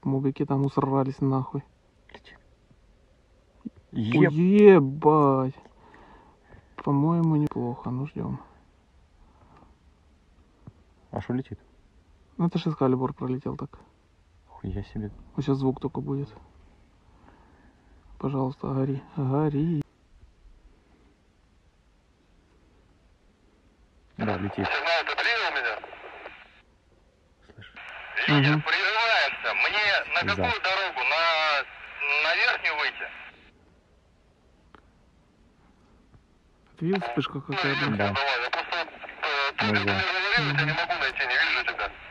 Мобики там усрались нахуй. Еб... Ебать. По-моему, неплохо. Ну, ждем. А что летит? Ну, это же Эскалибур пролетел так. Хуя себе. Вот сейчас звук только будет. Пожалуйста, гори. Гори. Да, летит. Сигнал ты принял меня? Слышь. Лидер, прерывается. Мне на какую За. дорогу? На верхнюю выйти? Ты видел вспышка какая была? Да. Давай, я просто... Ну, ты мне да. говорил, я не могу найти, не вижу тебя.